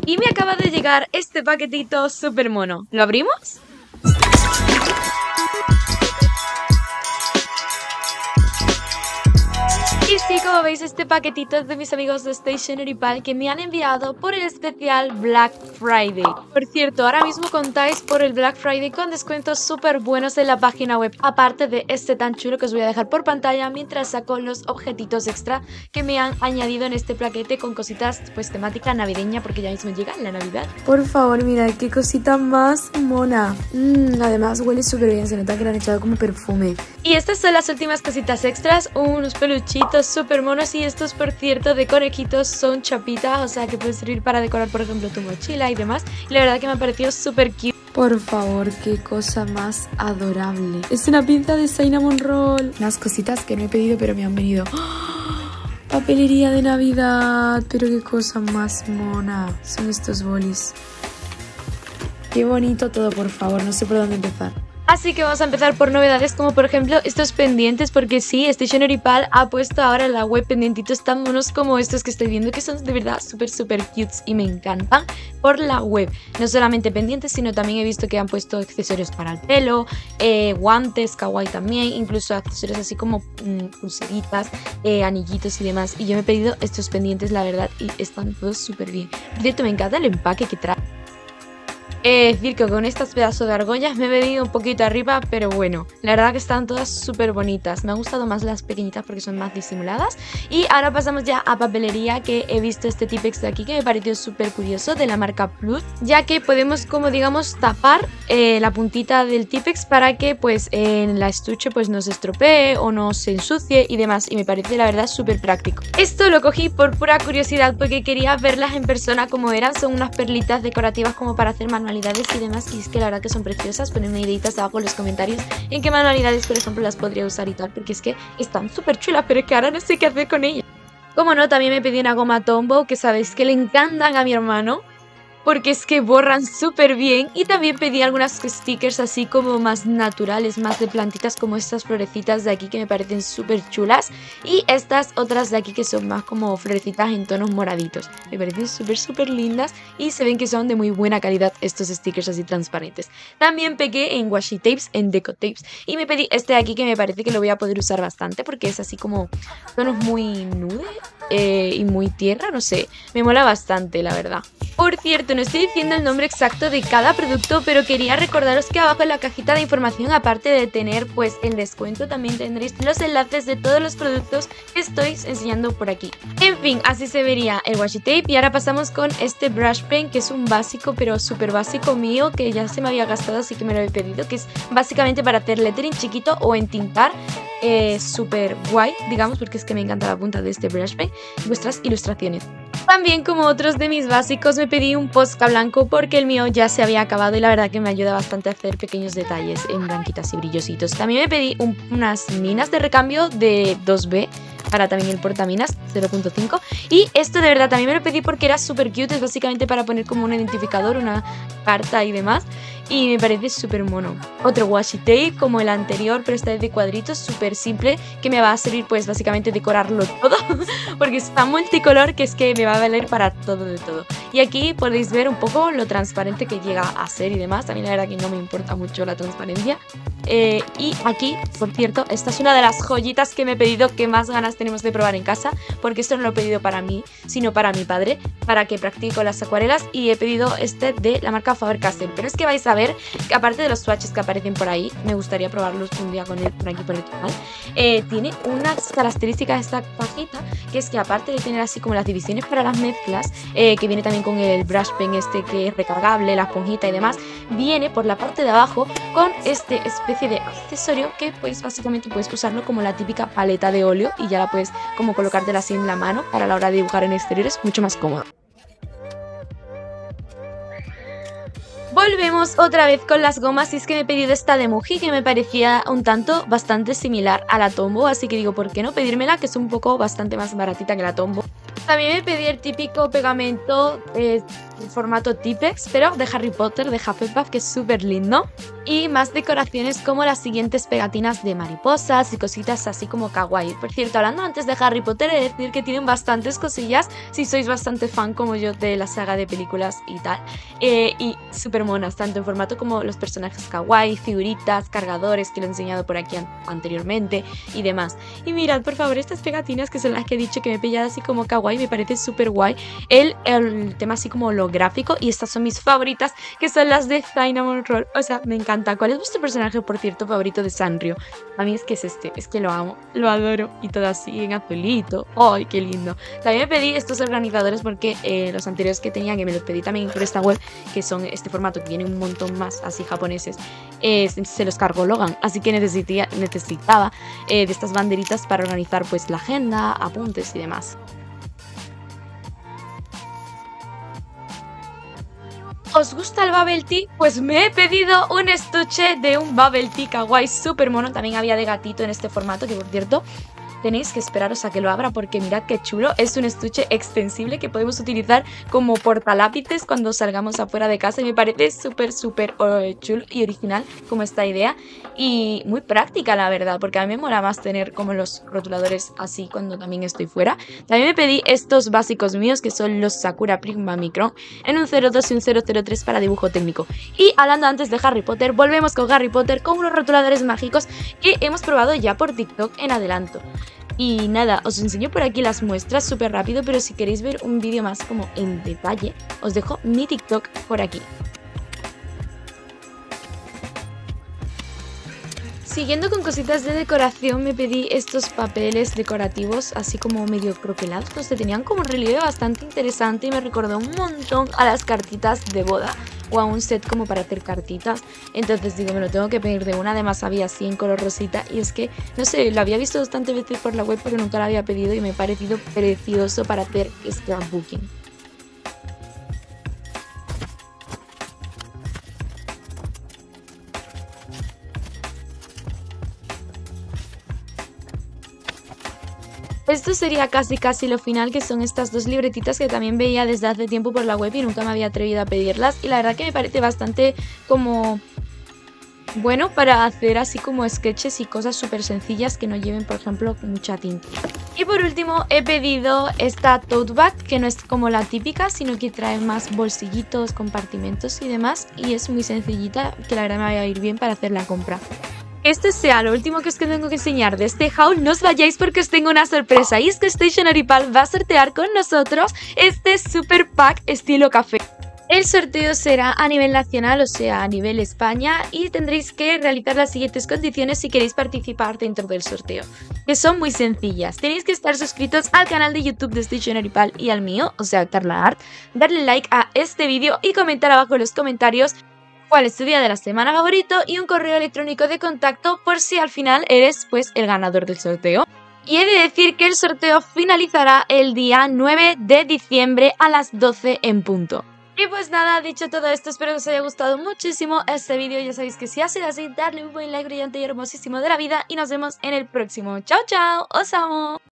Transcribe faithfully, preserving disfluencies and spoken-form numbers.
Y me acaba de llegar este paquetito súper mono. ¿Lo abrimos? Y sí, como veis, este paquetito es de mis amigos de Stationery Pal que me han enviado por el especial Black Friday. Por cierto, ahora mismo contáis por el Black Friday con descuentos súper buenos en la página web, aparte de este tan chulo que os voy a dejar por pantalla mientras saco los objetitos extra que me han añadido en este paquete con cositas pues temática navideña, porque ya mismo llega la Navidad. Por favor, mirad qué cosita más mona. Mm, además huele súper bien, se nota que le han echado como perfume. Y estas son las últimas cositas extras, unos peluchitos súper monos, y estos, por cierto, de conejitos son chapitas, o sea que puede servir para decorar, por ejemplo, tu mochila y demás. Y la verdad que me ha parecido súper cute. Por favor, qué cosa más adorable. Es una pinza de cinnamon roll. Unas cositas que no he pedido pero me han venido. ¡Oh! Papelería de Navidad. Pero qué cosa más mona. Son estos bolis. Qué bonito todo, por favor. No sé por dónde empezar. Así que vamos a empezar por novedades como por ejemplo estos pendientes, porque sí, Stationery Pal ha puesto ahora en la web pendientitos tan monos como estos que estoy viendo, que son de verdad súper súper cutes y me encantan por la web. No solamente pendientes, sino también he visto que han puesto accesorios para el pelo, eh, guantes, kawaii también, incluso accesorios así como mmm, pulseritas, eh, anillitos y demás. Y yo me he pedido estos pendientes, la verdad, y están todos súper bien. Por cierto, me encanta el empaque que trae. Es decir, que con estas pedazos de argollas me he venido un poquito arriba, pero bueno, la verdad que están todas súper bonitas. Me han gustado más las pequeñitas porque son más disimuladas. Y ahora pasamos ya a papelería, que he visto este Tipex de aquí que me pareció súper curioso, de la marca Plus, ya que podemos, como digamos, tapar eh, la puntita del Tipex para que pues en la estuche pues no se estropee o no se ensucie y demás, y me parece la verdad súper práctico. Esto lo cogí por pura curiosidad porque quería verlas en persona como eran. Son unas perlitas decorativas como para hacer manualidades y demás, y es que la verdad que son preciosas. Ponedme ideitas abajo en los comentarios en qué manualidades, por ejemplo, las podría usar y tal, porque es que están súper chulas, pero es que ahora no sé qué hacer con ellas. Como no, también me pedí una goma Tombow, que sabéis que le encantan a mi hermano, porque es que borran súper bien. Y también pedí algunas stickers así como más naturales, más de plantitas, como estas florecitas de aquí que me parecen súper chulas, y estas otras de aquí que son más como florecitas en tonos moraditos. Me parecen súper súper lindas y se ven que son de muy buena calidad estos stickers así transparentes. También pegué en washi tapes, en deco tapes, y me pedí este de aquí que me parece que lo voy a poder usar bastante porque es así como tonos muy nude eh, y muy tierra, no sé, me mola bastante la verdad. Por cierto, no estoy diciendo el nombre exacto de cada producto, pero quería recordaros que abajo en la cajita de información, aparte de tener pues el descuento, también tendréis los enlaces de todos los productos que estoy enseñando por aquí. En fin, así se vería el washi tape. Y ahora pasamos con este brush pen, que es un básico, pero súper básico mío, que ya se me había gastado, así que me lo he pedido, que es básicamente para hacer lettering chiquito o entintar. Eh, súper guay, digamos, porque es que me encanta la punta de este brush pen y vuestras ilustraciones. También, como otros de mis básicos, me pedí un Posca blanco porque el mío ya se había acabado y la verdad que me ayuda bastante a hacer pequeños detalles en blanquitas y brillositos. También me pedí un, unas minas de recambio de dos B para también el portaminas cero punto cinco, y esto de verdad también me lo pedí porque era súper cute. Es básicamente para poner como un identificador, una carta y demás, y me parece súper mono. Otro washi tape como el anterior, pero esta vez de cuadritos, súper simple, que me va a servir pues básicamente decorarlo todo porque está multicolor, que es que me va a valer para todo de todo. Y aquí podéis ver un poco lo transparente que llega a ser y demás. También la verdad que no me importa mucho la transparencia. Eh, y aquí, por cierto, esta es una de las joyitas que me he pedido, que más ganas tenemos de probar en casa, porque esto no lo he pedido para mí, sino para mi padre, para que practique con las acuarelas, y he pedido este de la marca Faber-Castell. Pero es que vais a ver que aparte de los swatches que aparecen por ahí, me gustaría probarlos un día con él por aquí por el canal, eh, tiene unas características esta cajita, que es que aparte de tener así como las divisiones para las mezclas, eh, que viene también con el brush pen este que es recargable, la esponjita y demás, viene por la parte de abajo con este especie de accesorio que pues básicamente puedes usarlo como la típica paleta de óleo, y ya la puedes como colocártela así en la mano para la hora de dibujar en exteriores, mucho más cómodo. Volvemos otra vez con las gomas, y es que me he pedido esta de Muji, que me parecía un tanto bastante similar a la Tombow, así que digo, ¿por qué no pedírmela? Que es un poco bastante más baratita que la Tombow. También me pedí el típico pegamento eh, en formato Tipex, pero de Harry Potter, de Hufflepuff, que es súper lindo. y más decoraciones como las siguientes pegatinas de mariposas y cositas así como kawaii. Por cierto, hablando antes de Harry Potter, he de decir que tienen bastantes cosillas si sois bastante fan como yo de la saga de películas y tal, eh, y súper monas, tanto en formato como los personajes kawaii, figuritas, cargadores que lo he enseñado por aquí an anteriormente y demás. Y mirad por favor estas pegatinas que son las que he dicho que me he pillado así como kawaii, me parece súper guay el, el tema así como holográfico, y estas son mis favoritas que son las de Cinnamon Roll, o sea, me encanta. ¿Cuál es vuestro personaje, por cierto, favorito de Sanrio? A mí es que es este, es que lo amo, lo adoro, y todo así en azulito. ¡Ay, qué lindo! También me pedí estos organizadores porque eh, los anteriores que tenía, que me los pedí también por esta web, que son este formato que tiene un montón más así japoneses, eh, se los cargó Logan, así que necesitía, necesitaba eh, de estas banderitas para organizar pues la agenda, apuntes y demás. ¿Os gusta el Bubble Tea? Pues me he pedido un estuche de un Bubble Tea kawaii súper mono. También había de gatito en este formato, que por cierto tenéis que esperaros a que lo abra porque mirad qué chulo. Es un estuche extensible que podemos utilizar como portalápices cuando salgamos afuera de casa, y me parece súper súper chulo y original como esta idea, y muy práctica la verdad, porque a mí me mola más tener como los rotuladores así cuando también estoy fuera. También me pedí estos básicos míos que son los Sakura Prisma Micron en un cero dos y un cero cero tres para dibujo técnico. Y hablando antes de Harry Potter, volvemos con Harry Potter con unos rotuladores mágicos que hemos probado ya por TikTok en adelanto. Y nada, os enseño por aquí las muestras súper rápido, pero si queréis ver un vídeo más como en detalle, os dejo mi TikTok por aquí. Siguiendo con cositas de decoración, me pedí estos papeles decorativos así como medio croquelados, pues tenían como un relieve bastante interesante y me recordó un montón a las cartitas de boda o a un set como para hacer cartitas. Entonces digo, me lo tengo que pedir de una. Además había así en color rosita, y es que, no sé, lo había visto bastantes veces por la web pero nunca lo había pedido y me ha parecido precioso para hacer scrapbooking. Esto sería casi casi lo final, que son estas dos libretitas que también veía desde hace tiempo por la web y nunca me había atrevido a pedirlas, y la verdad que me parece bastante como bueno para hacer así como sketches y cosas súper sencillas que no lleven, por ejemplo, mucha tinta. Y por último he pedido esta tote bag, que no es como la típica, sino que trae más bolsillitos, compartimentos y demás, y es muy sencillita, que la verdad me va a ir bien para hacer la compra. Este sea lo último que os tengo que enseñar de este haul. No os vayáis porque os tengo una sorpresa, y es que Stationery Pal va a sortear con nosotros este super pack estilo café. El sorteo será a nivel nacional, o sea, a nivel España, y tendréis que realizar las siguientes condiciones si queréis participar dentro del sorteo, que son muy sencillas. Tenéis que estar suscritos al canal de YouTube de Stationery Pal y al mío, o sea, Carla Art, darle like a este vídeo y comentar abajo en los comentarios cuál es tu día de la semana favorito y un correo electrónico de contacto por si al final eres pues el ganador del sorteo. Y he de decir que el sorteo finalizará el día nueve de diciembre a las doce en punto. Y pues nada, dicho todo esto, espero que os haya gustado muchísimo este vídeo. Ya sabéis que si ha sido así, darle un buen like brillante y hermosísimo de la vida, y nos vemos en el próximo. ¡Chao, chao! ¡Os amo!